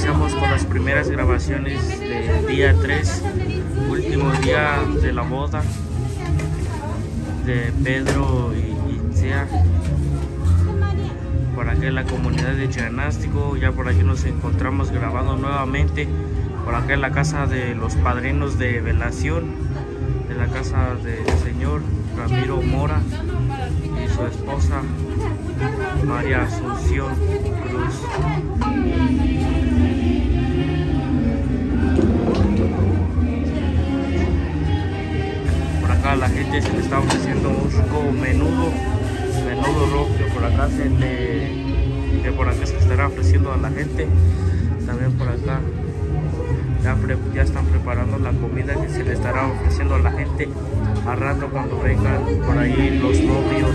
iniciamos con las primeras grabaciones del día 3, último día de la boda de Pedro y Itzea. Por aquí en la comunidad de Chianástico, ya por aquí nos encontramos grabando nuevamente, por acá en la casa de los padrinos de velación, de la casa del señor Ramiro Mora y su esposa María Asunción Cruz. Por acá la gente se le está ofreciendo un rico menudo rojo que por acá se le estará ofreciendo a la gente. También por acá ya están preparando la comida que se le estará ofreciendo a la gente a rato cuando vengan por ahí los novios.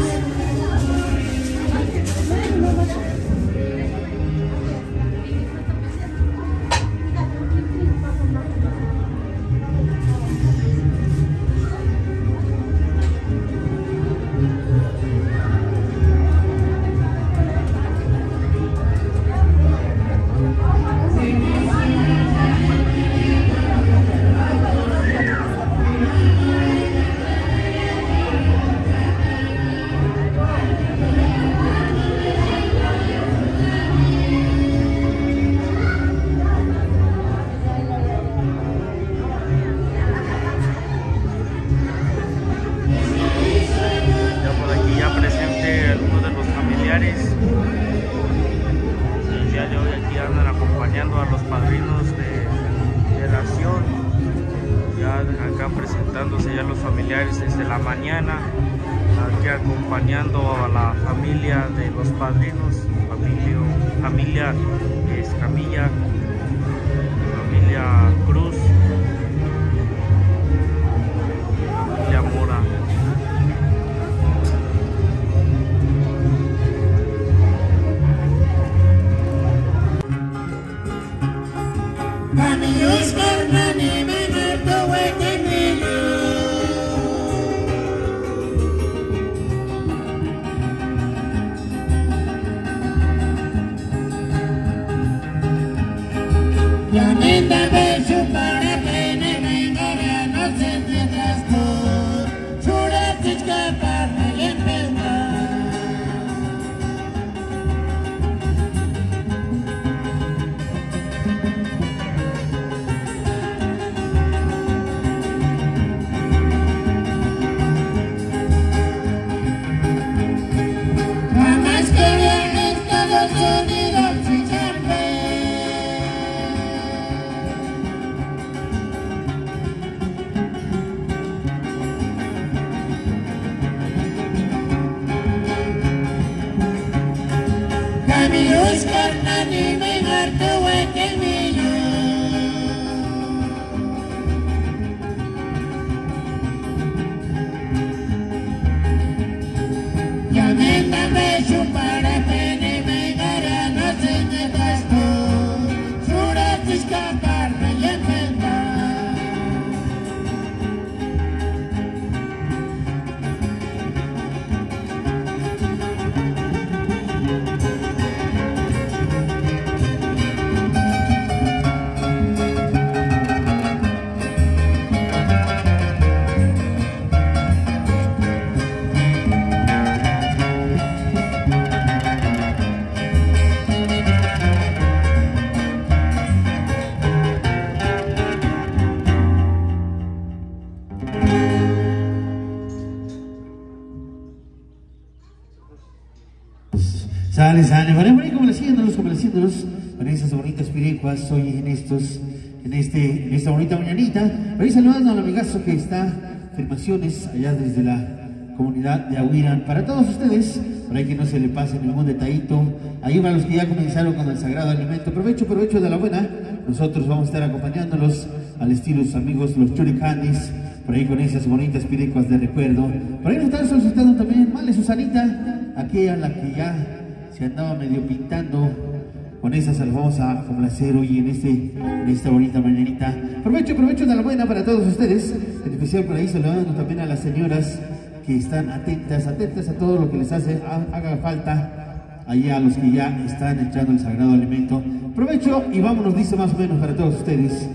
El día de hoy aquí andan acompañando a los padrinos de velación, ya acá presentándose ya los familiares desde la mañana, aquí acompañando a la familia de los padrinos, familia Escamilla, familia Cruz, familia Mora. Sale, vale, complaciéndolos con esas bonitas piricuas hoy en esta bonita mañanita. Por ahí saludando al amigazo que está, afirmaciones allá desde la comunidad de Ahuirán. Para todos ustedes, por ahí que no se le pase ningún detallito. Ahí para los que ya comenzaron con el sagrado alimento, provecho de la buena. Nosotros vamos a estar acompañándolos al estilo de sus amigos, los churicanis, por ahí con esas bonitas piricuas de recuerdo. Por ahí nos están solicitando también Male Susanita, aquella a la que ya se andaba medio pintando. Con esa se las vamos a complacer hoy en esta bonita mañanita. Provecho de la buena para todos ustedes. En especial por ahí saludando también a las señoras que están atentas a todo lo que les haga falta allá a los que ya están entrando el sagrado alimento. Provecho y vámonos, dice más o menos para todos ustedes.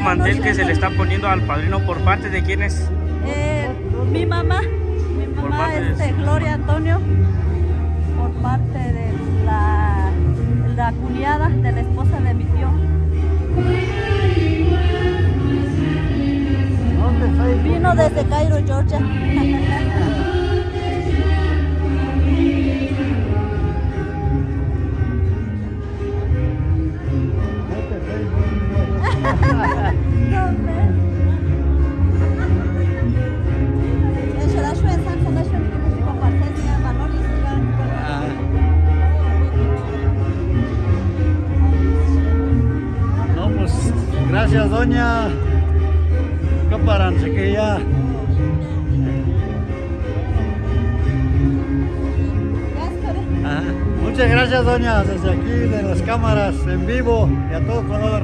mantel que se le está poniendo al padrino por parte de quién es. Mi mamá es Gloria Antonio, por parte de la cuñada de la esposa de mi tío. Vino desde Cairo, Georgia. No, pues gracias doña. Caparan, sé que ya. Ajá. Muchas gracias doña, desde aquí de las cámaras en vivo y a todo color.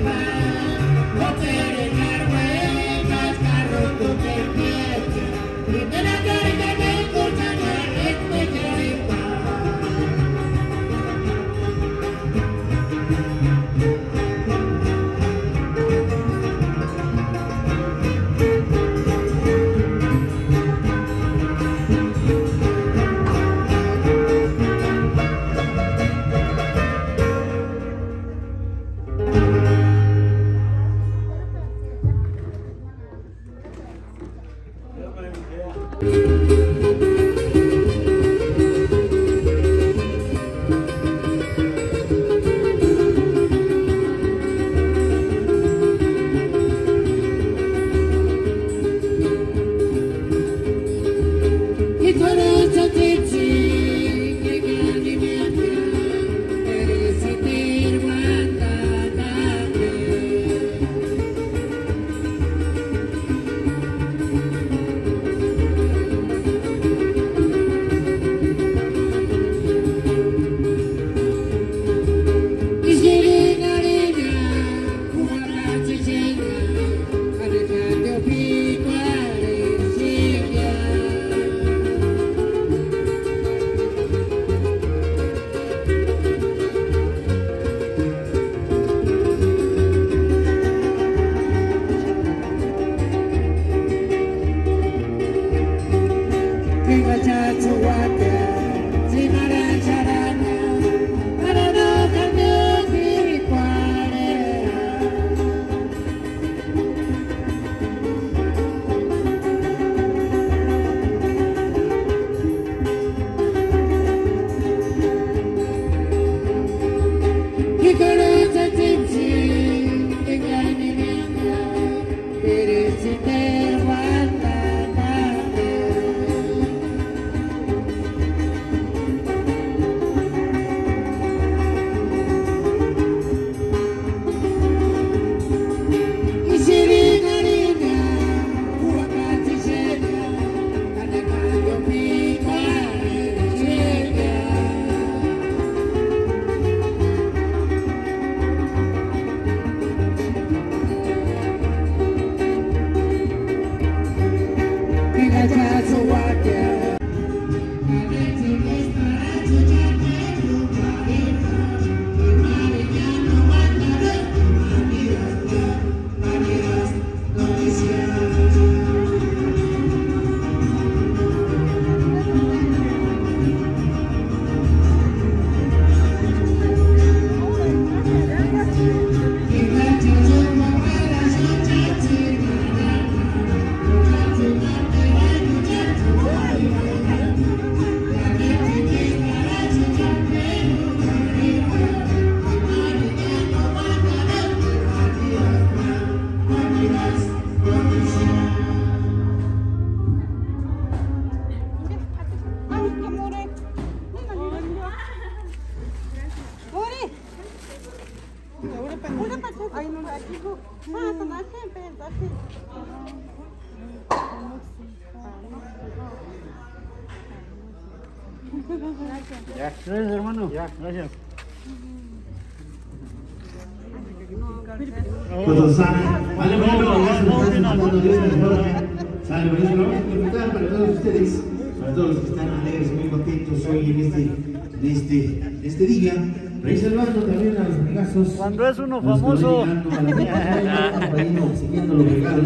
Ya, gracias hermano. Ya, gracias. Todos salen. Vale, bueno, sale, buenísimo. Vamos a disfrutar para todos ustedes, para todos los que están alegres, muy contentos hoy en este día. Reservando también a los amigazos. Cuando es uno famoso. Siguiendo los regalos.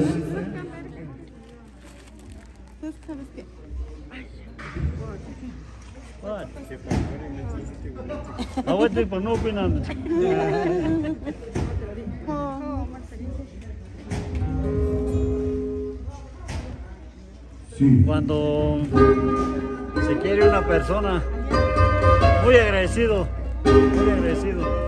Ahora pues no opinan. Sí. Cuando se quiere una persona, muy agradecido, muy agradecido.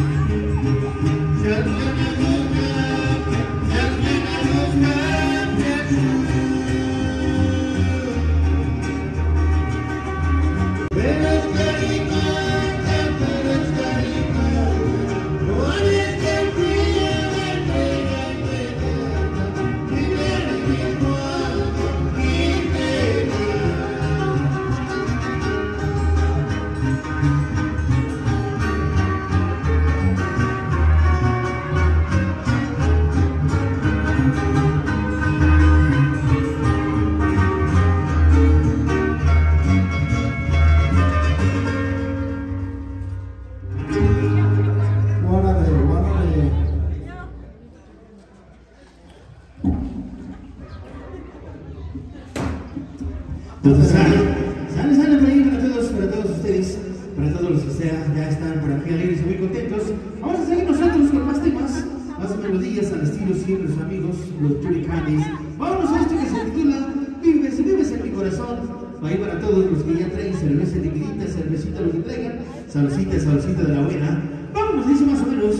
Entonces sale por ahí para todos ustedes, para todos los que ya están por aquí alegres y muy contentos. Vamos a seguir nosotros con más temas, más melodías al estilo siempre sus amigos, los Churicanes. Vámonos a esto que se titula Vives en mi corazón. Ahí para todos los que ya traen cerveza liquidita, cervecita lo que traigan, salsita de la buena. Vámonos, dice más o menos.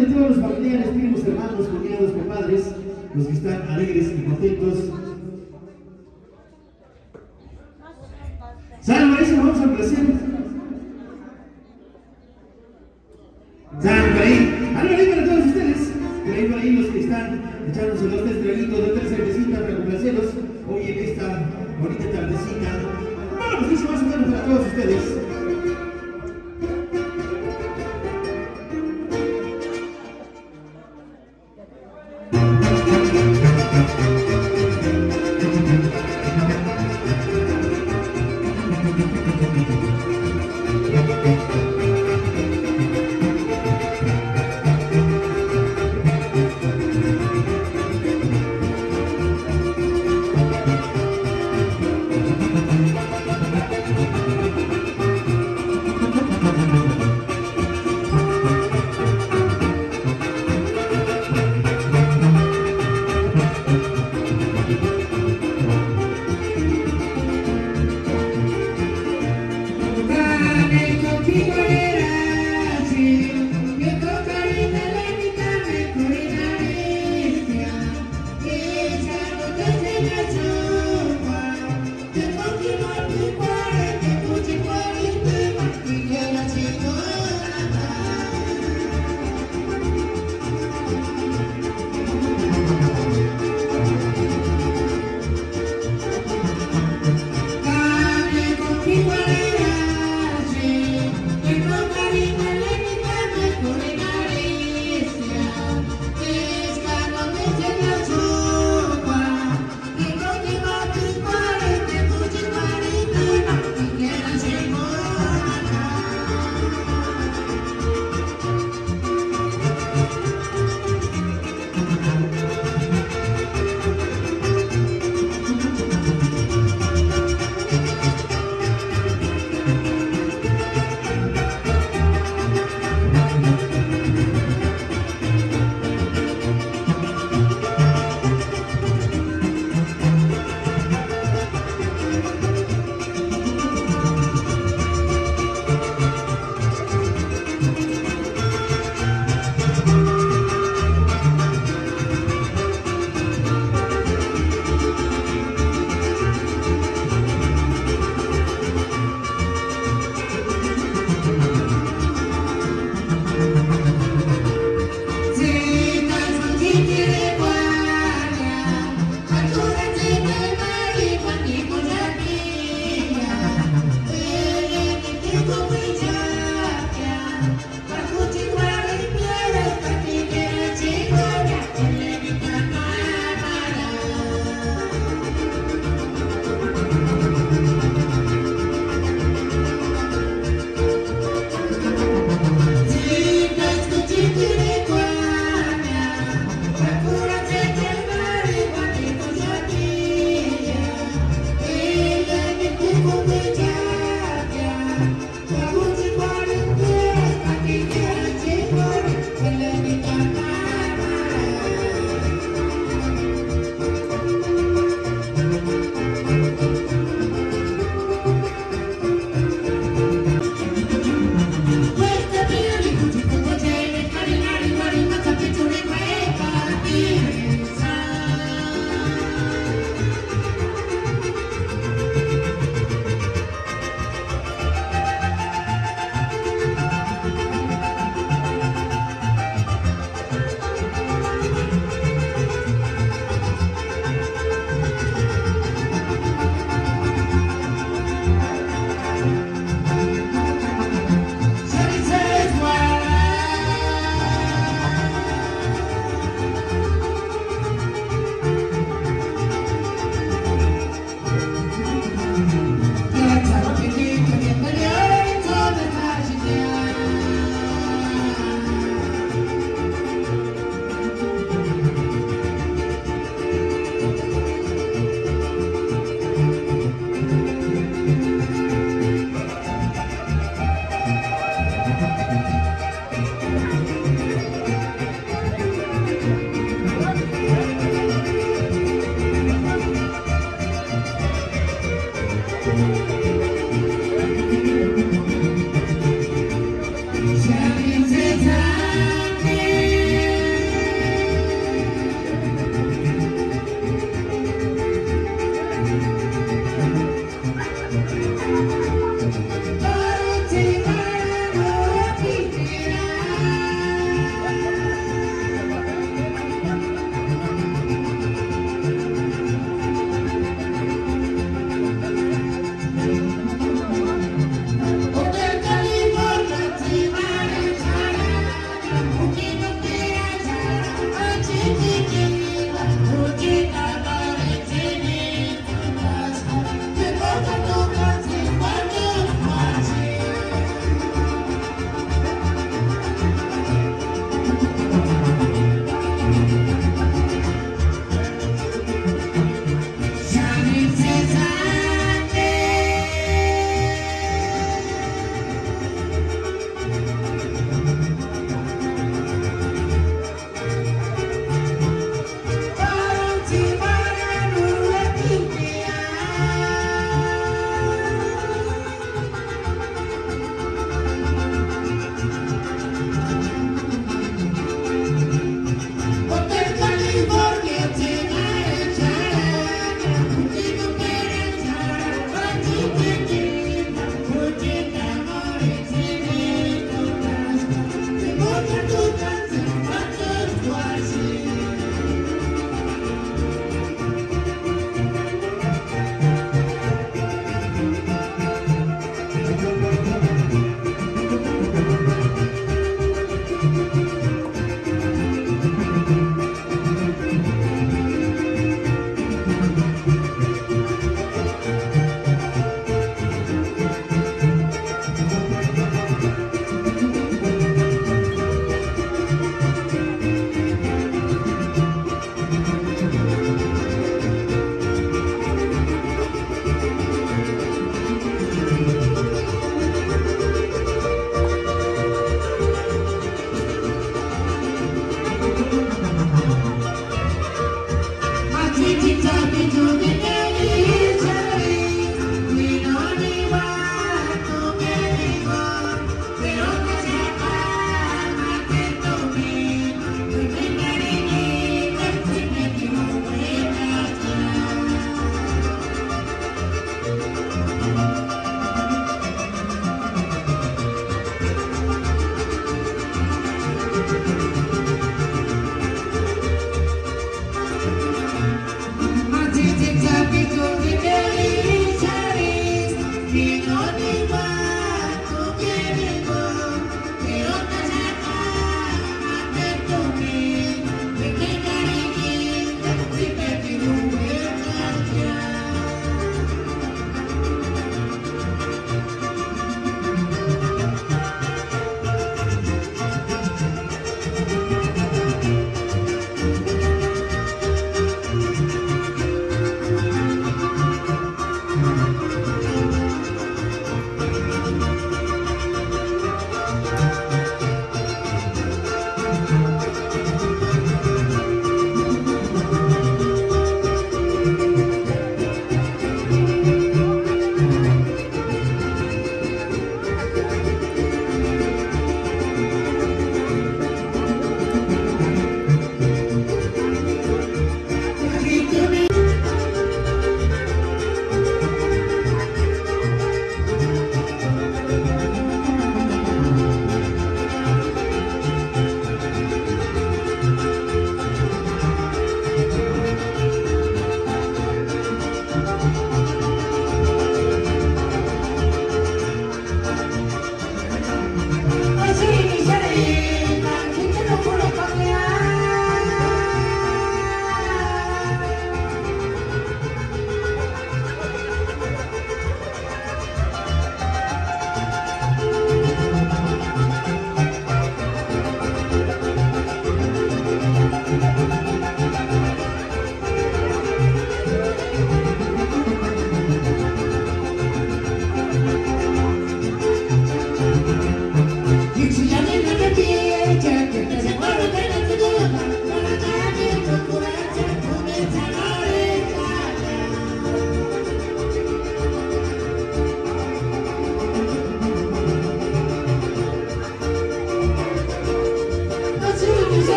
de todos los familiares, primos, hermanos, cuñados, compadres, los que están alegres y contentos. Salve, por eso nos vamos a placer. Salve por ahí. Algo ahí para todos ustedes. Por ahí los que están echándose los tres traguitos, dos tres cervecitas para complacerlos hoy en esta bonita tardecita. Bueno, pues eso más o menos para todos ustedes.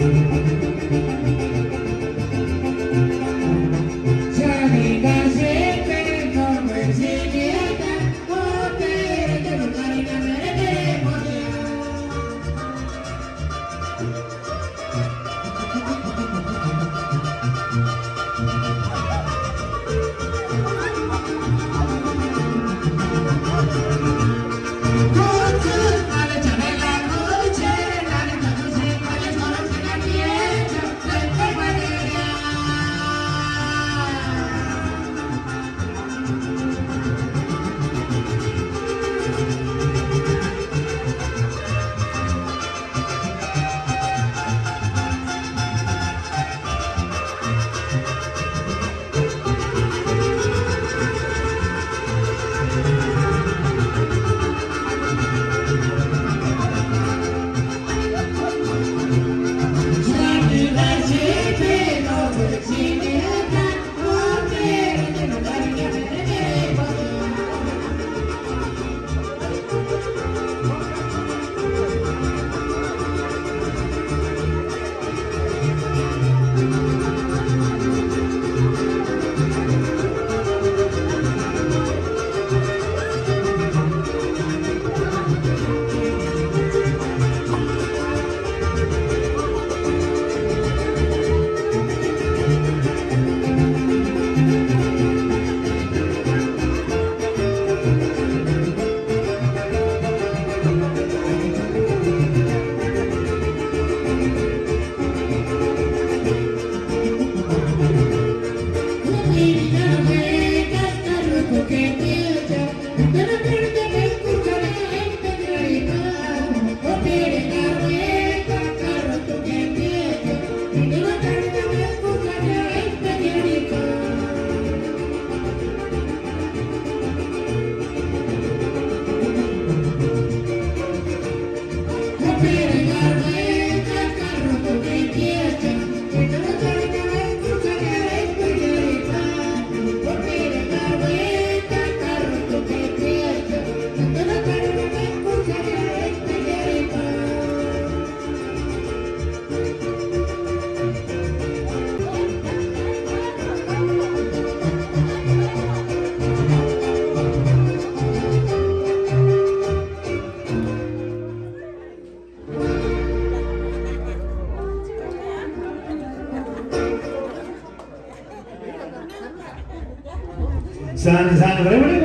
Sale, sale,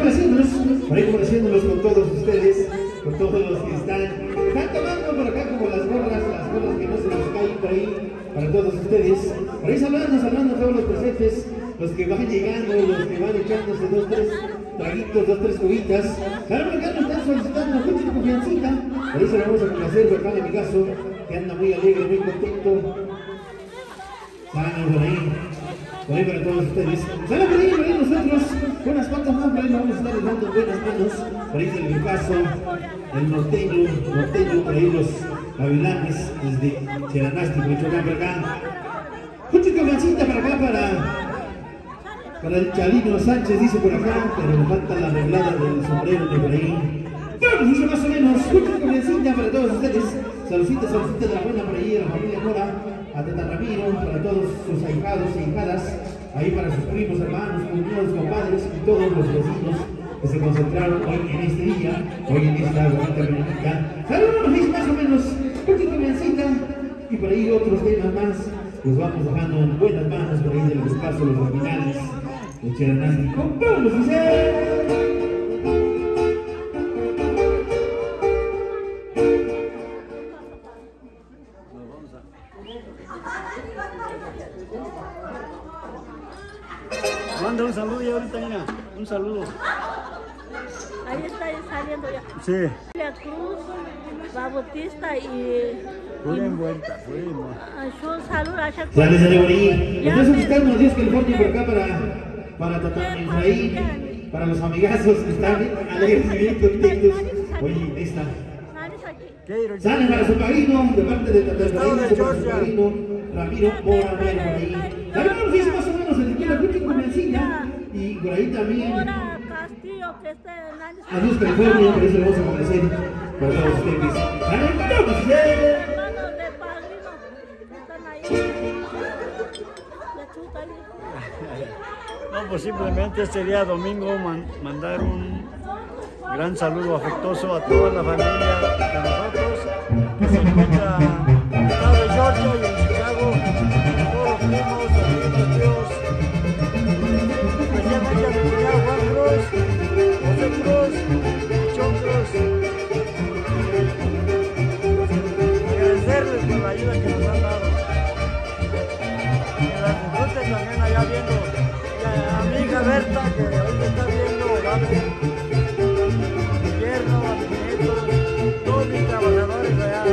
por ahí complaciéndolos con todos ustedes, con todos los que están tomando por acá como las gorras que no se les caen por ahí, para todos ustedes. Por ahí saludando a todos los presentes, los que van llegando, los que van echándose 2, 3 traguitos, 2, 3 cubitas. Claro, por acá nos están solicitando una mucha confiancita, por eso le vamos a complacer por acá de mi caso, que anda muy alegre, muy contento. Sale por ahí para todos ustedes. Sale por ahí nosotros, unas cuantas más, por ahí vamos a estar dando buenas manos. Por ahí del Grupazo, el norteño, por ahí los gavilanes desde Cheranasti, Michoacán, por acá. Mucha confiancita para acá, para el Chalino Sánchez, dice por acá, pero me falta la arreglada del sombrero de por ahí. Bueno, dice más o menos, mucha confiancita para todos ustedes. Saludcita de la buena por ahí, a la familia Mora, a Tata Ramiro, para todos sus ahijados e hijadas, ahí para sus primos, hermanos, cuñados, compadres y todos los vecinos que se concentraron hoy en este día, hoy en esta bonita reunión. Saludos, dice más o menos, mucha confiancita, y por ahí otros temas más. Los vamos dejando en buenas manos por ahí del espacio, los originales de Cheranasti. ¡Con Pablo Cicel! Manda un saludo ya ahorita, mira, un saludo. Ahí está saliendo ya. Sí. La Cruz, Bautista y... Fuimos vuelta, fuimos. Un saludo a Chaco. Sale por ahí. Entonces buscando Dios California por acá para Tata Efraín, para los amigazos que están alegres y bien contentos. Oye, esta. Sale para su padrino, de parte de Tata Efraín, para su padrino, Ramiro Mora, por ahí. También nos dice más o menos el que la escuchen con Mencina, y por ahí también a Dios California, por eso le vamos a agradecer por todos ustedes. ¡Sale, vamos! No, pues simplemente este día domingo mandar un gran saludo afectuoso a toda la familia de nosotros que se encuentra en el estado de Georgia y en Chicago, todos los primos, amigos, tíos, especialmente a mi cuñado Juan Cruz, José Cruz, John Cruz. Agradecerles por la ayuda que nos han dado. Que la disfruten también allá viendo a mi hija Berta, que ahorita está viendo, ¿vale? Mi yerno, a mis nietos, todos mis trabajadores allá.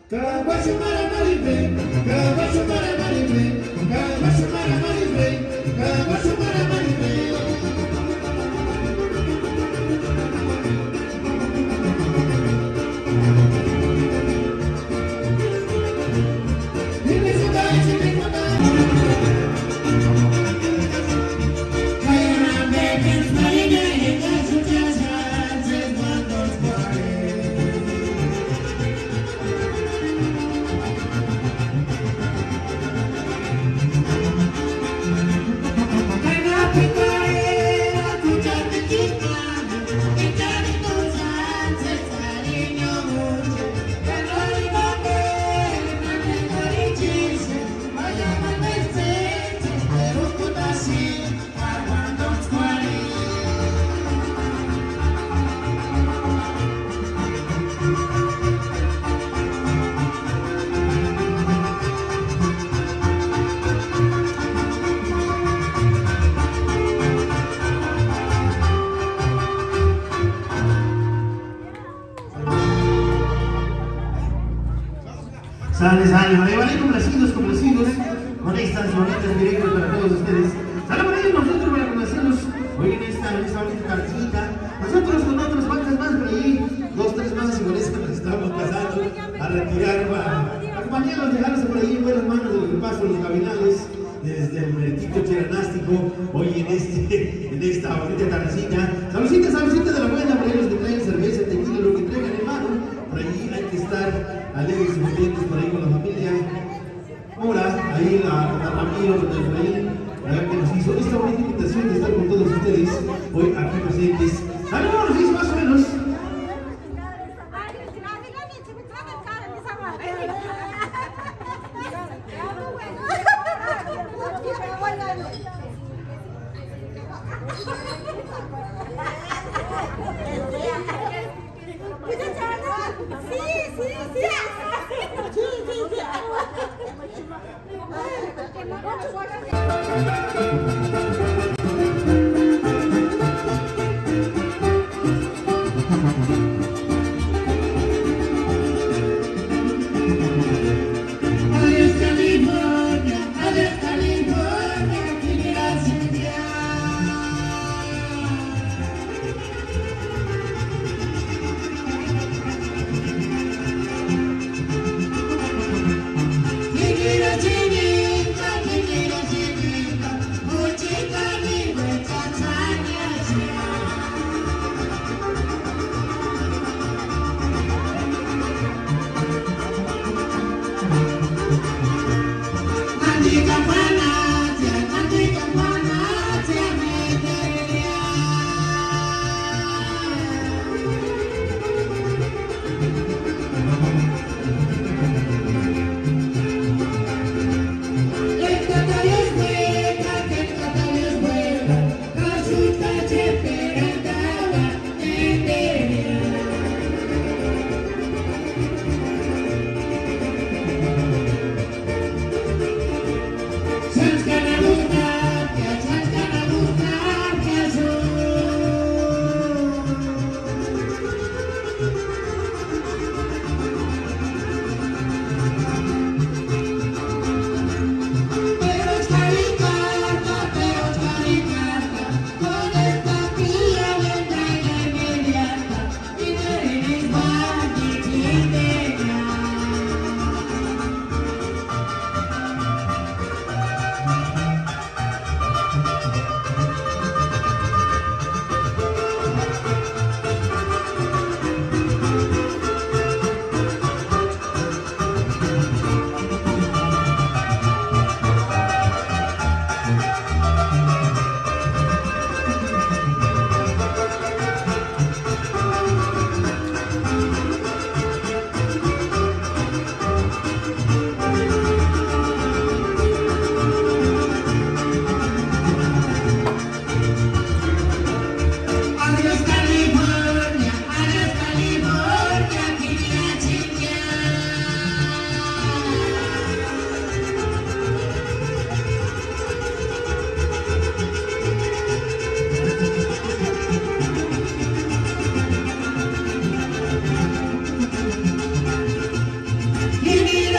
Vale, complacidos con estas bonitas directas para todos ustedes. Sale por ahí nosotros para complacerlos hoy en esta bonita tardecita. Nosotros con otras bancas más por ahí, 2, 3 más, y con eso nos estamos pasando a retirar para acompañarlos, dejarlos por ahí en buenas manos de los que pasan los gavilales desde el meritito cheranástico hoy en esta bonita tardecita. Saludcita de la buena, por ahí los que traen cerveza, tequila, lo que traigan hermano. Por ahí hay que estar alegres y contentos por ahí con la familia. Hola, ahí la Ramiro, don Efraín, que nos hizo esta bonita invitación de estar con todos ustedes hoy aquí presentes. Algo nos hizo más o menos. Chiquita,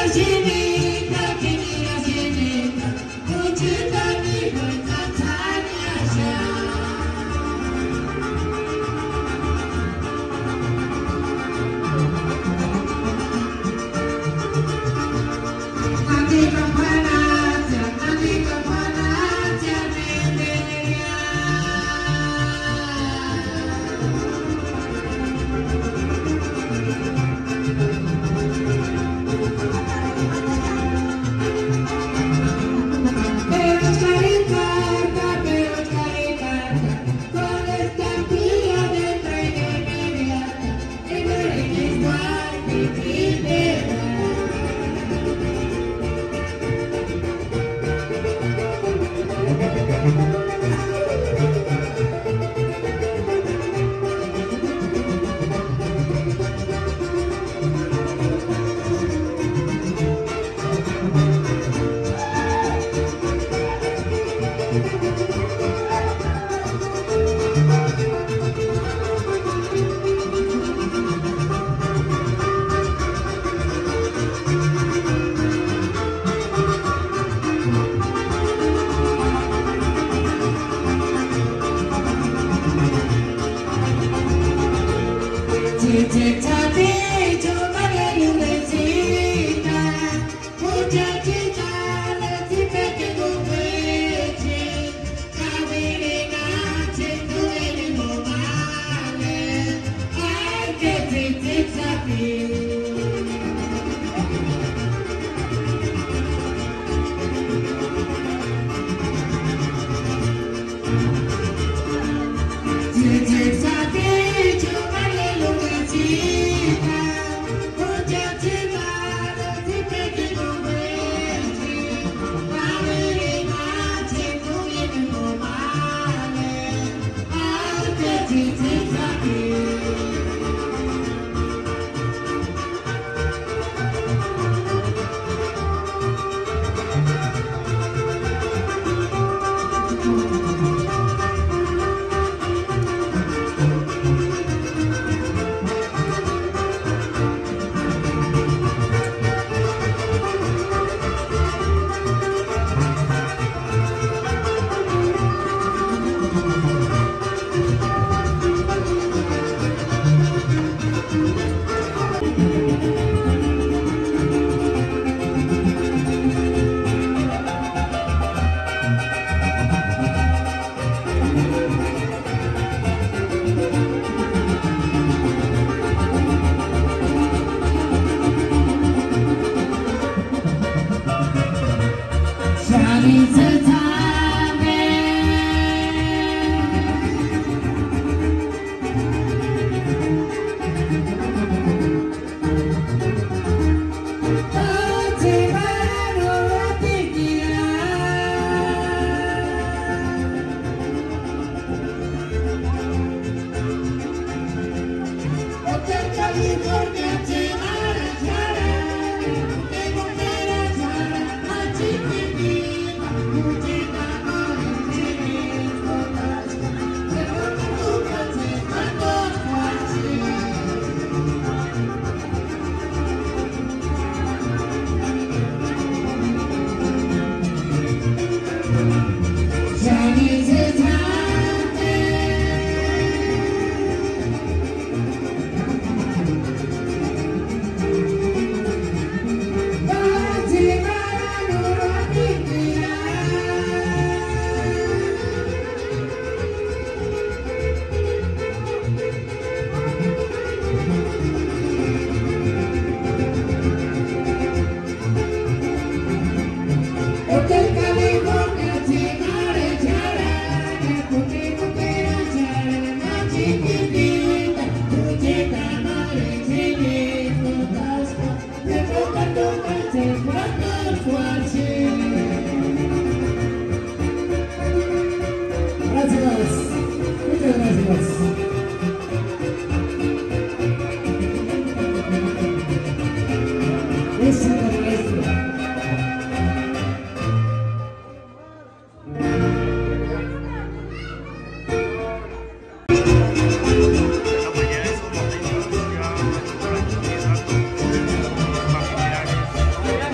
Esta mañana esos momentos ya nos están tranquilizando los familiares.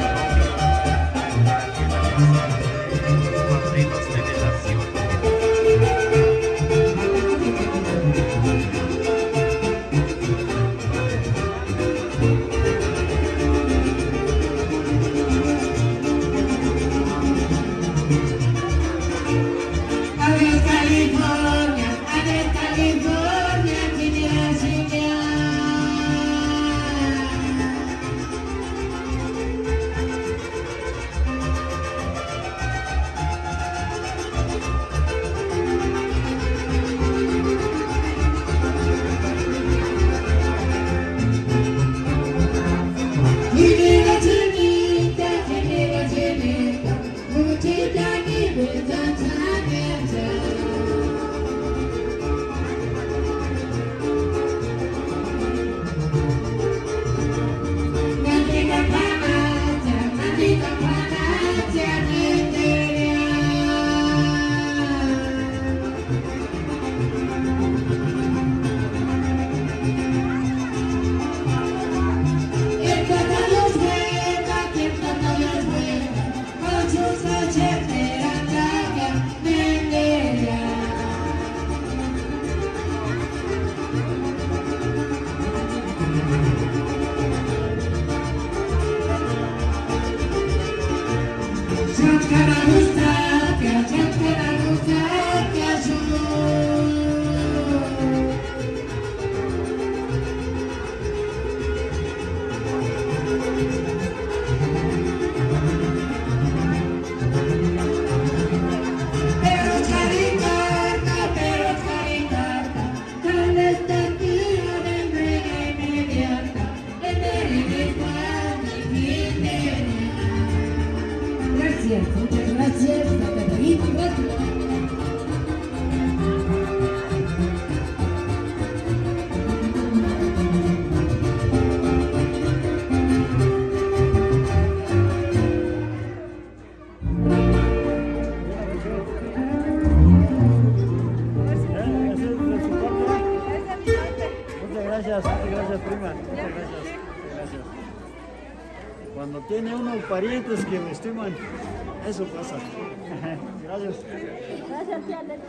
Gracias, prima. Muchas gracias. Cuando tiene unos parientes que lo estiman, eso pasa. Gracias. Gracias, tía Leti.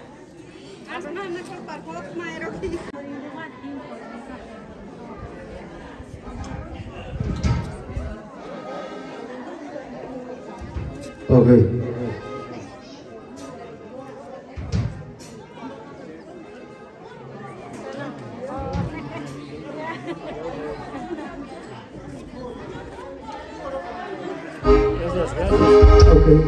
Ok. Gracias. Okay.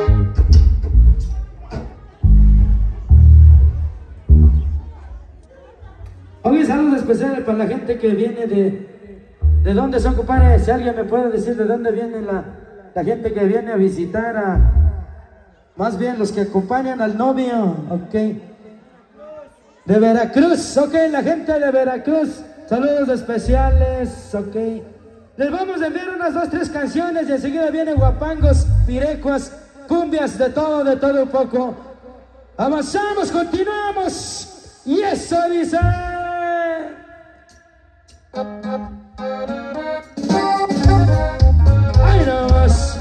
Hoy saludos especiales para la gente que viene de dónde son, compadre. Si alguien me puede decir de dónde viene la gente que viene a visitar más bien los que acompañan al novio, ok. De Veracruz, ok, la gente de Veracruz, saludos especiales, ok. Les vamos a enviar unas 2, 3 canciones y enseguida vienen guapangos, pirecuas, cumbias, de todo un poco. Avanzamos, continuamos. Y eso dice... ¡Ay, no más!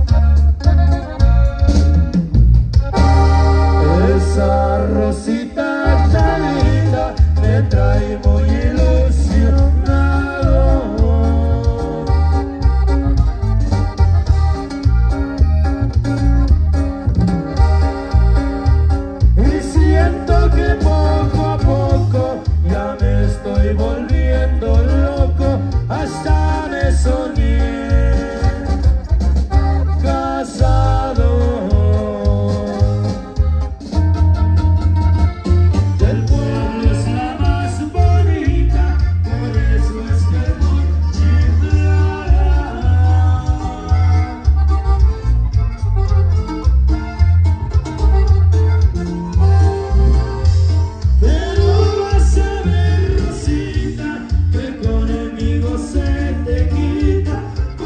Esa rosita tan linda me trae muy ilusionado. Y siento que poco a poco ya me estoy volviendo loco, hasta me soñé casado. Del pueblo es la más bonita, por eso es que voy chiflada. Pero vas a ver, Rosita, que conmigo se te quita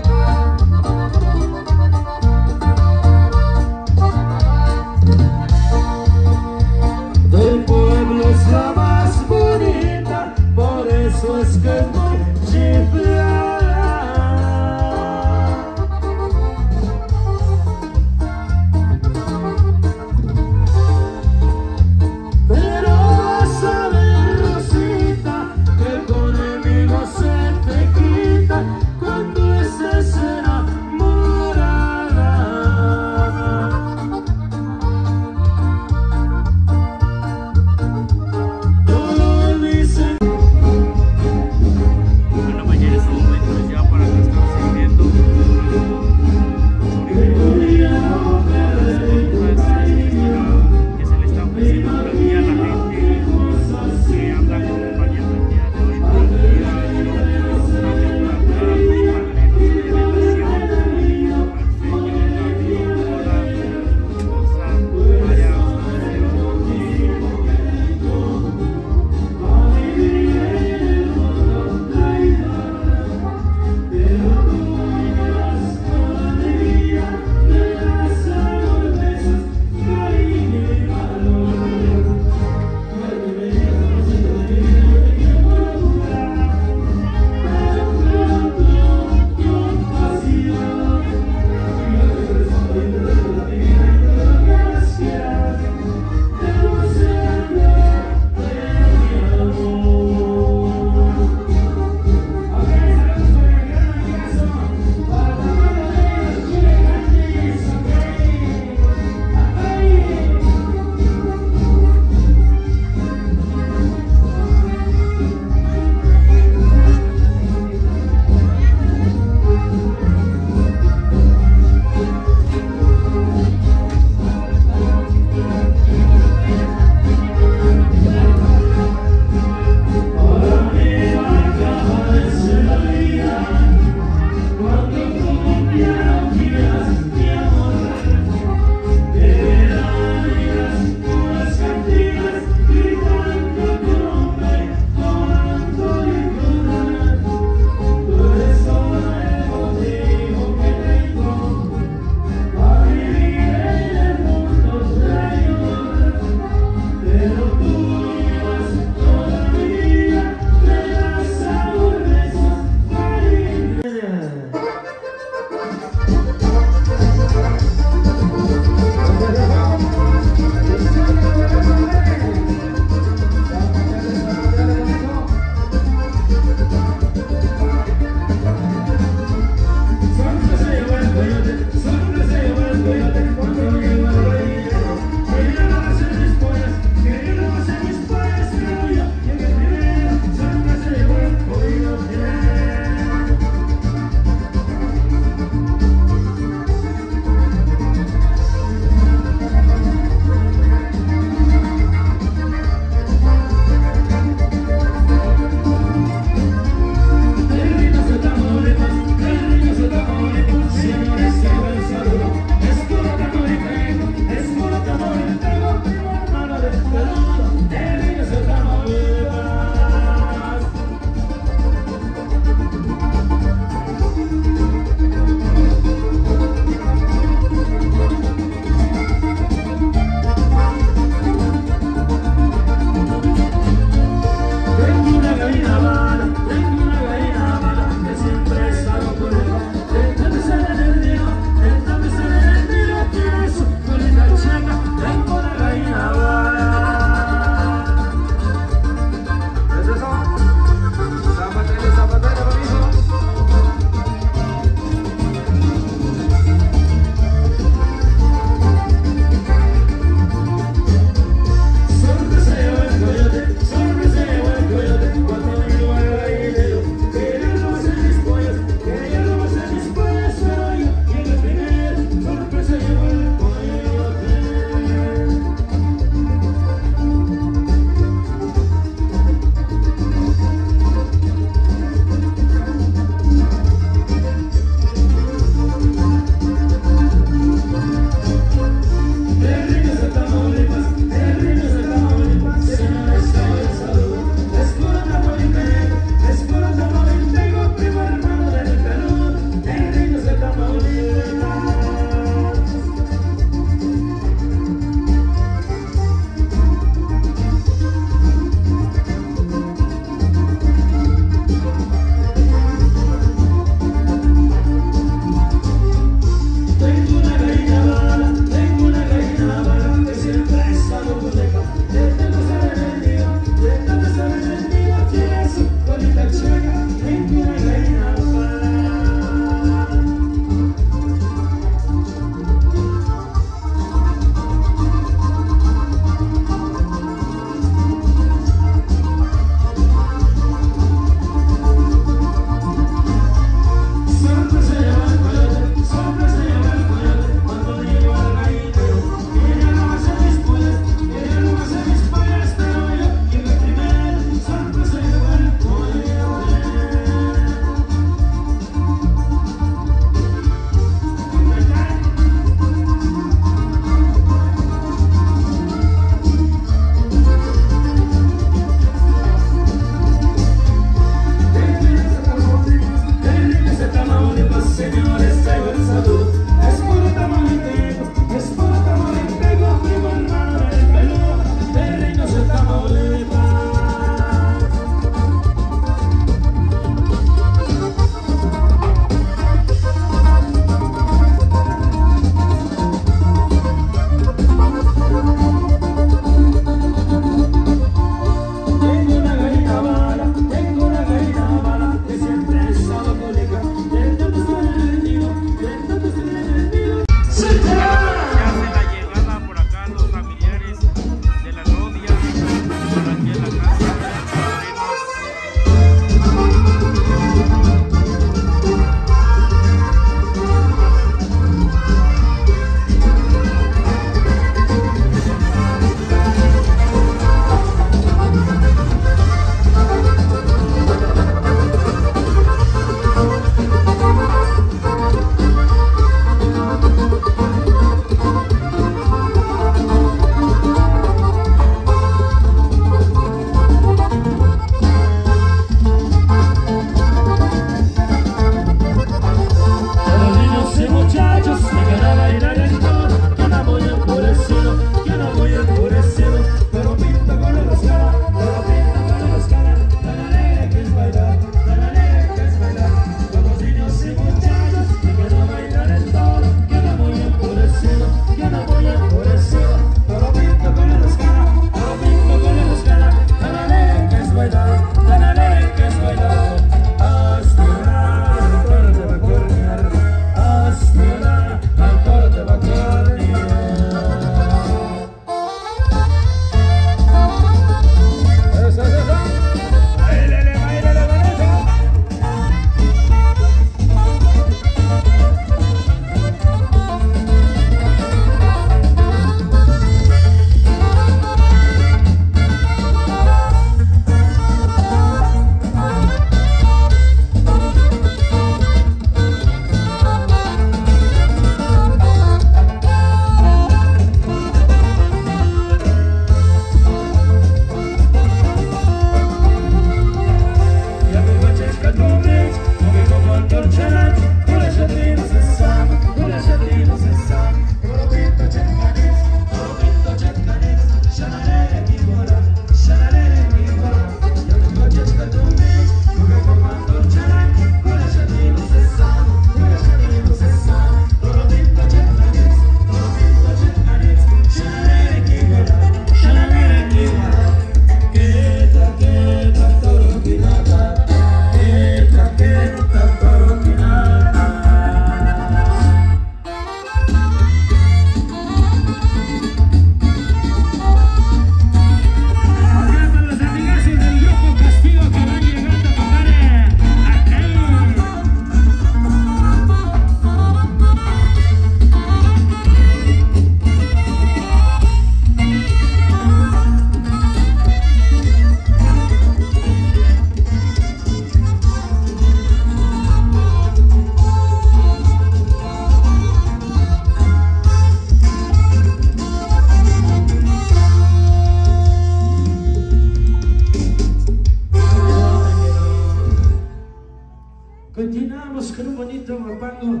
vamos con un bonito guapango.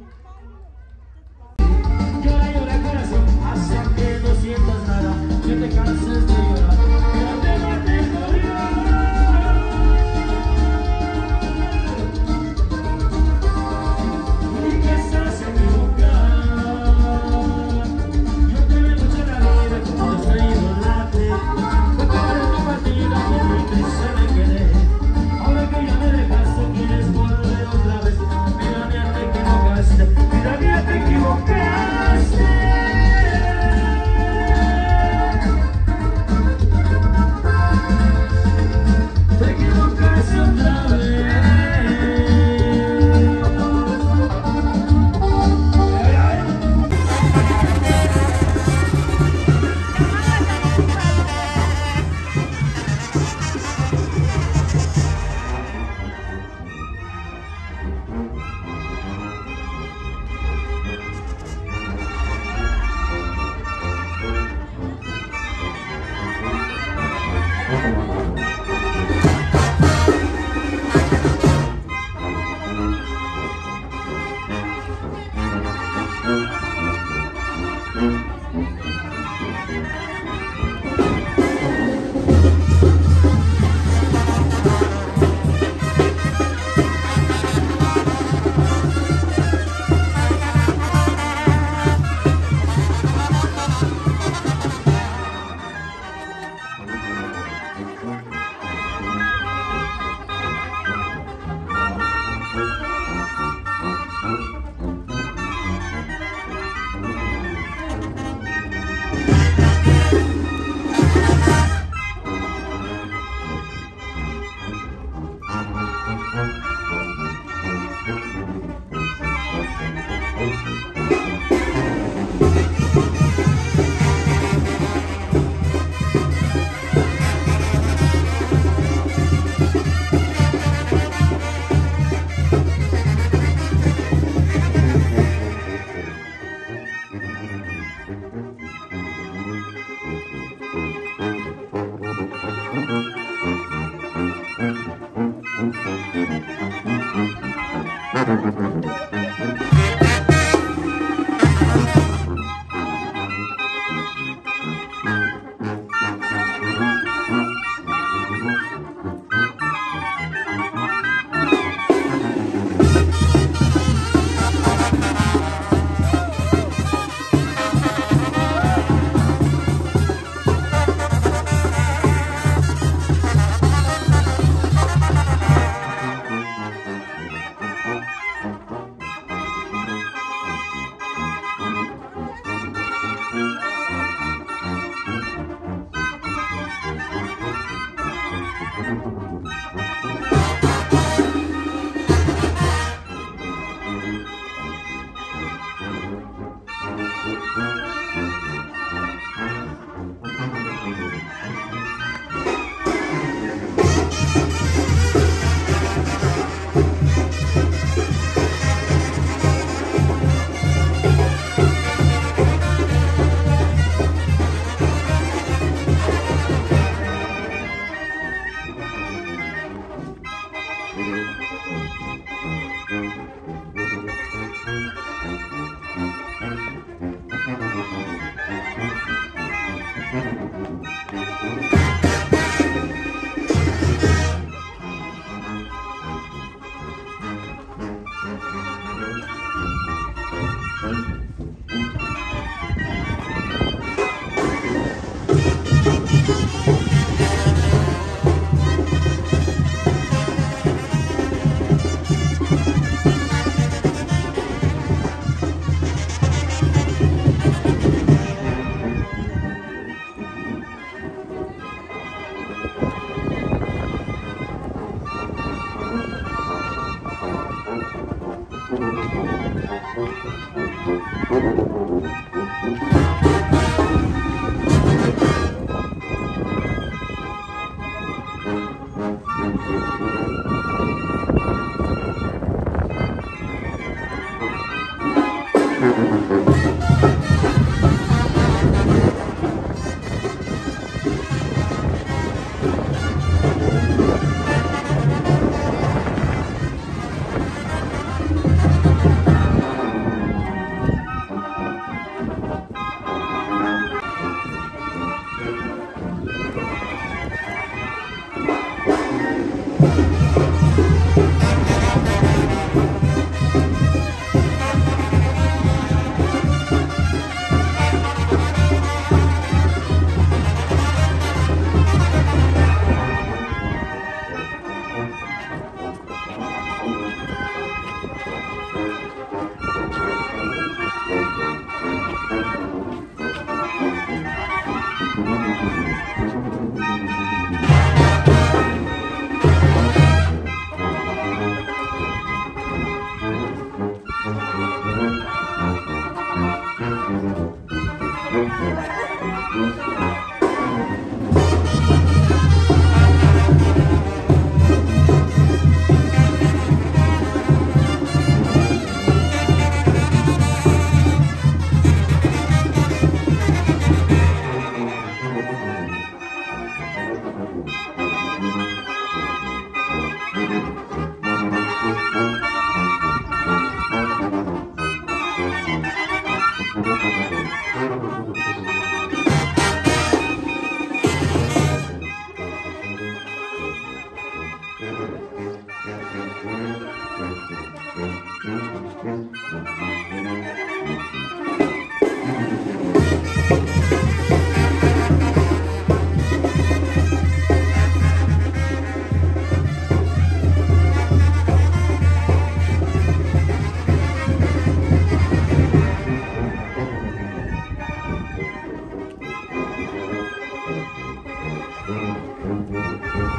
Llora, llora corazón, hasta que no sientas nada, que te canses de llorar, que déjate llorar. Y que estás equivocada, yo te veo mucho en la vida como estoy idolate, fue por tu partida por mi triste me quedé, ahora que ya me dejaste quieres volver otra vez, mira mía te equivocaste, mira mía te equivocaste. Te equivocaste otra vez.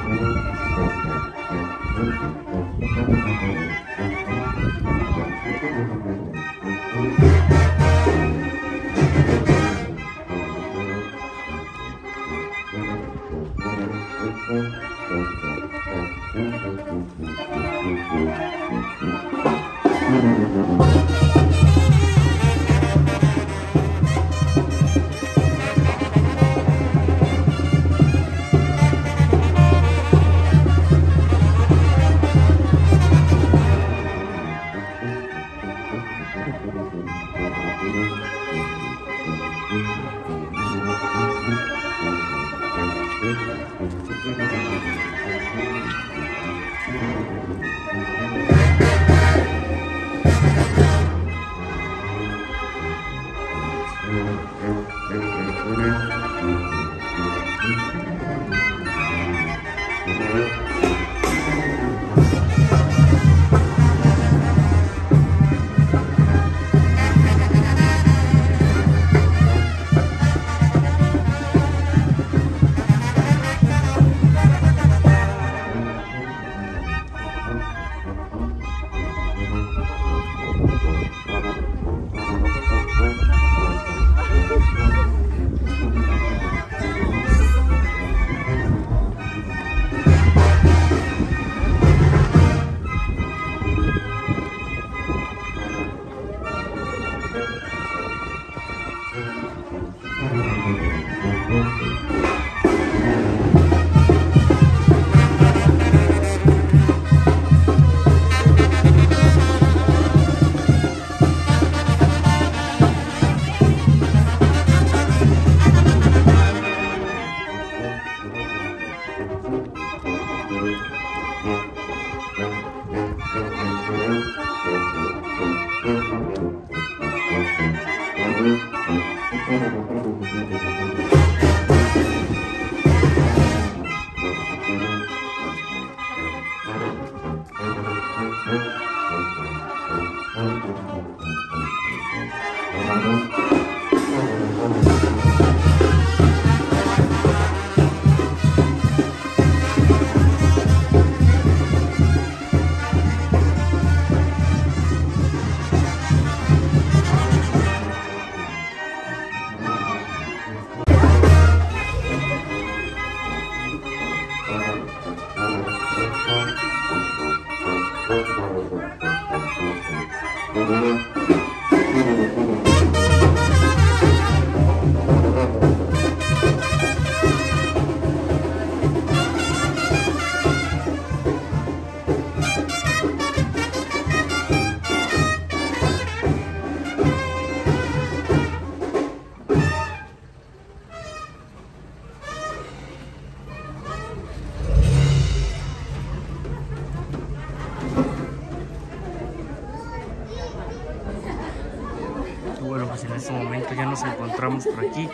En este momento ya nos encontramos por aquí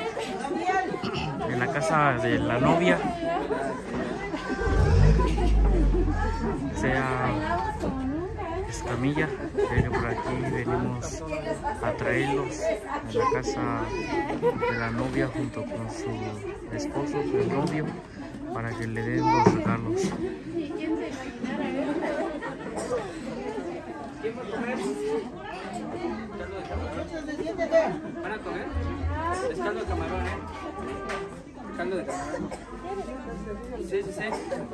en la casa de la novia, sea Escamilla. Por aquí venimos a traerlos en la casa de la novia junto con su esposo, su novio, para que le den los regalos. ¿Van a comer? Es caldo de camarón, ¿eh? Caldo de camarón. Sí, sí, sí.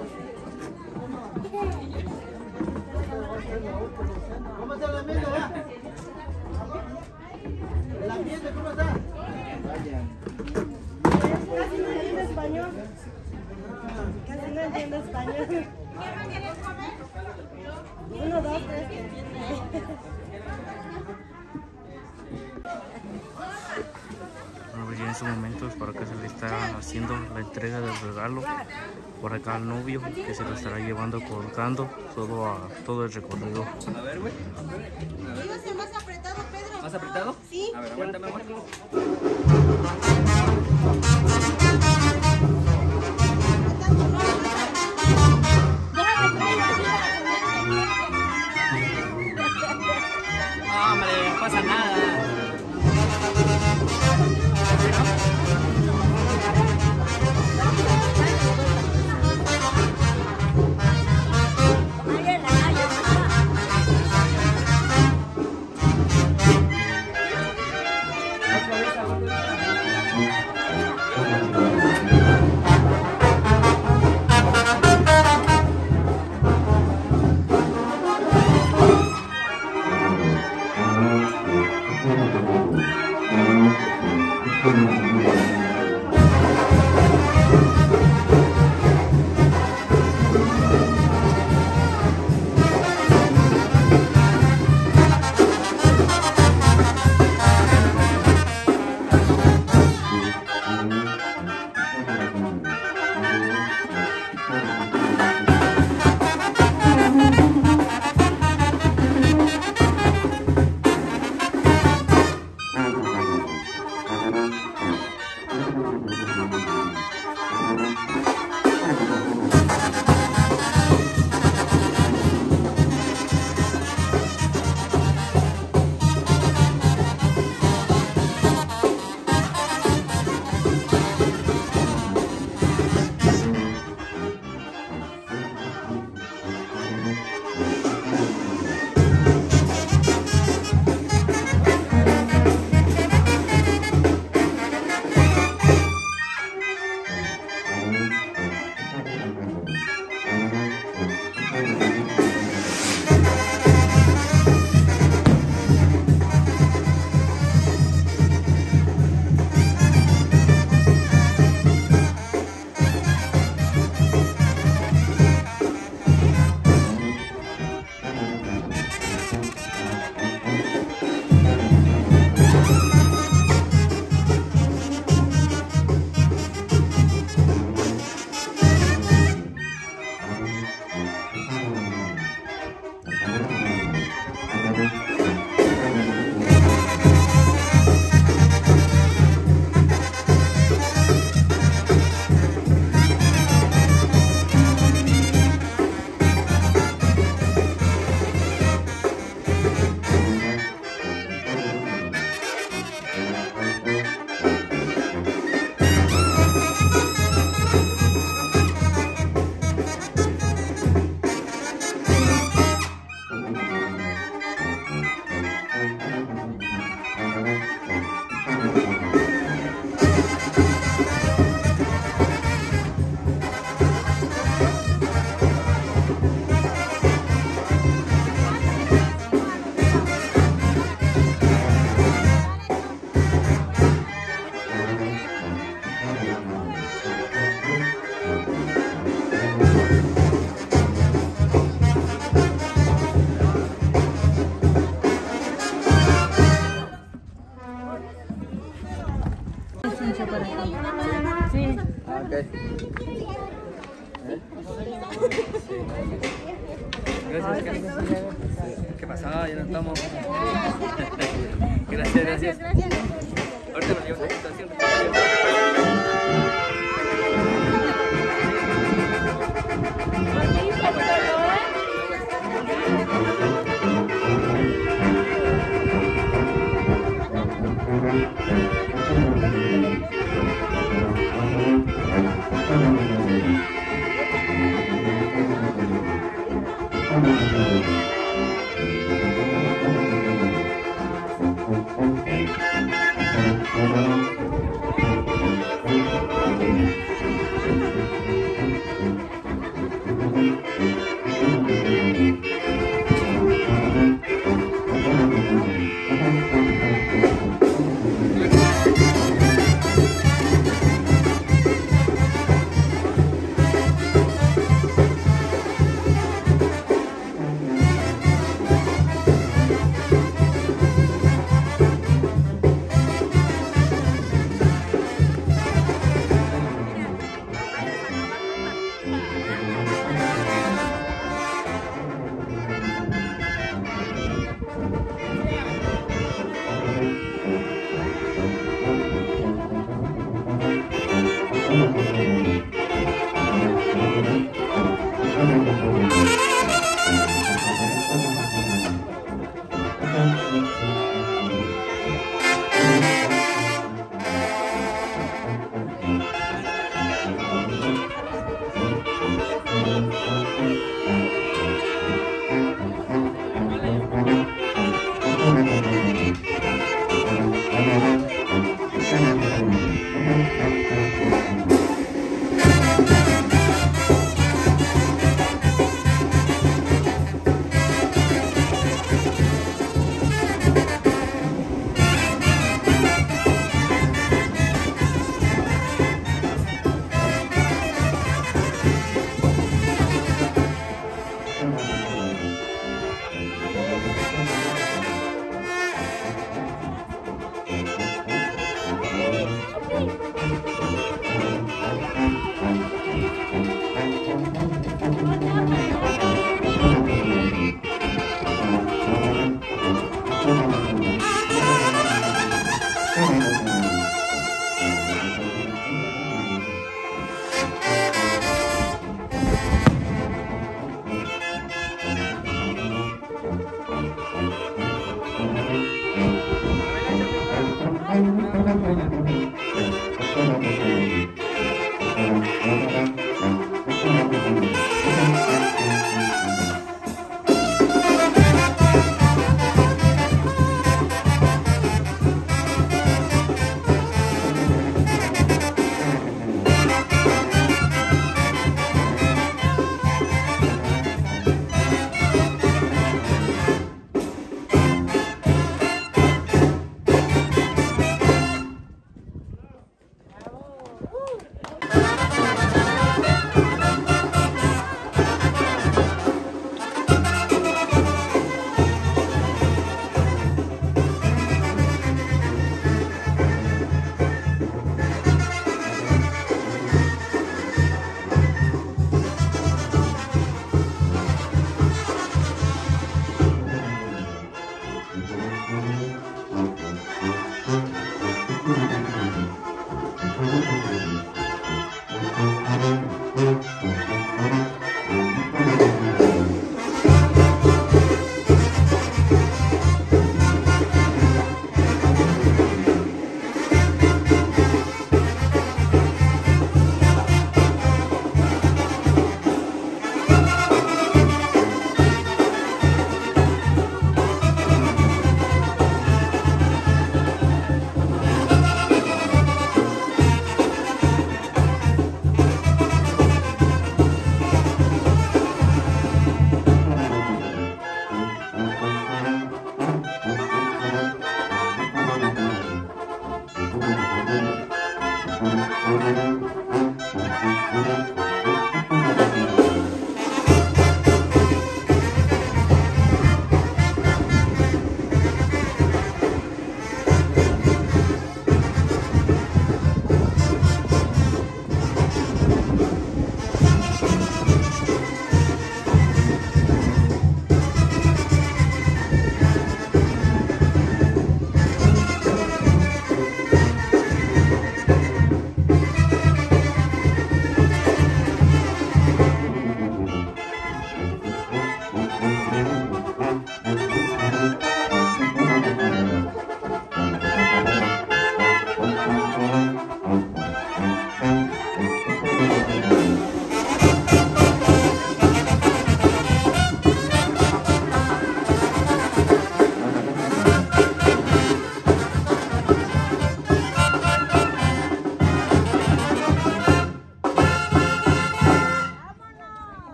¿Cómo está el ambiente, va? ¿El ambiente cómo está? Casi no entiende español. Casi no entiende español. 1, 2, 3, que entiende. Ya en estos momentos para que se le está haciendo la entrega del regalo por acá al novio, que se lo estará llevando colgando todo el recorrido. A ver, güey. Más apretado, Pedro. ¿Más apretado? Sí. A ver, aguántame, aguántame. No, hombre, no pasa nada. Gracias. ¿Qué pasaba? Ya no estamos. Gracias. Ahorita nos llevamos a la estación.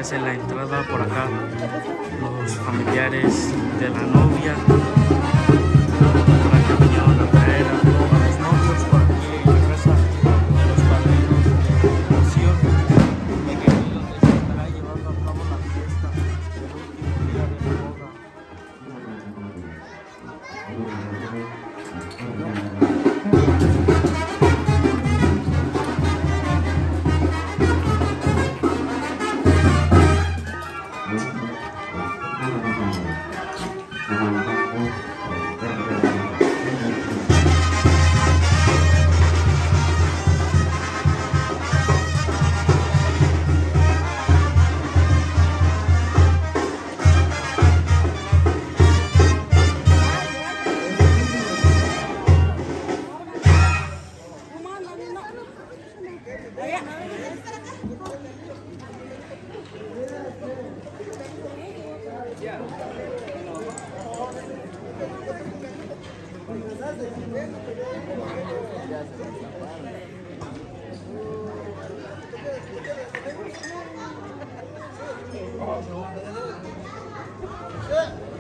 es en la entrada por acá, los familiares de la novia. Por acá vinieron a traer a todos los novios por aquí en la casa de los padrinos de relación, donde se estará llevando a cabo la fiesta del último día de la boda. Yeah.